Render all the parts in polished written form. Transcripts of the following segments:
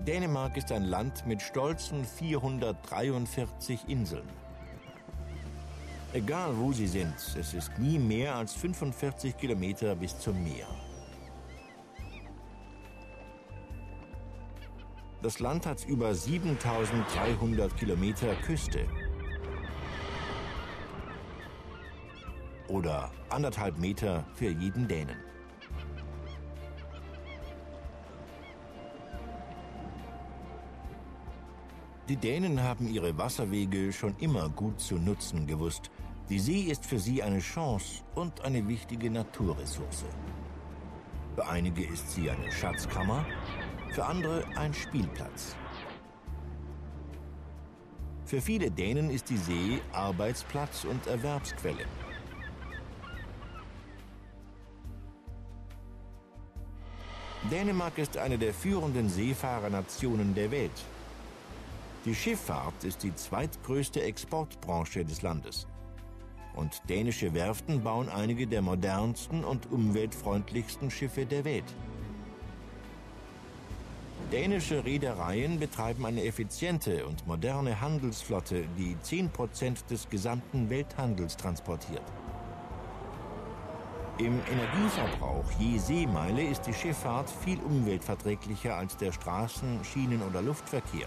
Dänemark ist ein Land mit stolzen 443 Inseln. Egal wo sie sind, es ist nie mehr als 45 Kilometer bis zum Meer. Das Land hat über 7300 Kilometer Küste. Oder 1,5 Meter für jeden Dänen. Die Dänen haben ihre Wasserwege schon immer gut zu nutzen gewusst. Die See ist für sie eine Chance und eine wichtige Naturressource. Für einige ist sie eine Schatzkammer, für andere ein Spielplatz. Für viele Dänen ist die See Arbeitsplatz und Erwerbsquelle. Dänemark ist eine der führenden Seefahrernationen der Welt. Die Schifffahrt ist die zweitgrößte Exportbranche des Landes. Und dänische Werften bauen einige der modernsten und umweltfreundlichsten Schiffe der Welt. Dänische Reedereien betreiben eine effiziente und moderne Handelsflotte, die 10% des gesamten Welthandels transportiert. Im Energieverbrauch je Seemeile ist die Schifffahrt viel umweltverträglicher als der Straßen-, Schienen- oder Luftverkehr.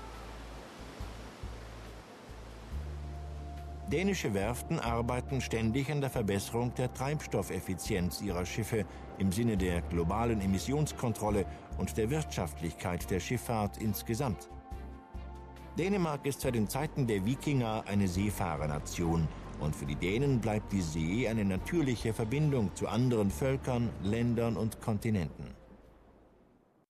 Dänische Werften arbeiten ständig an der Verbesserung der Treibstoffeffizienz ihrer Schiffe im Sinne der globalen Emissionskontrolle und der Wirtschaftlichkeit der Schifffahrt insgesamt. Dänemark ist seit den Zeiten der Wikinger eine Seefahrernation und für die Dänen bleibt die See eine natürliche Verbindung zu anderen Völkern, Ländern und Kontinenten.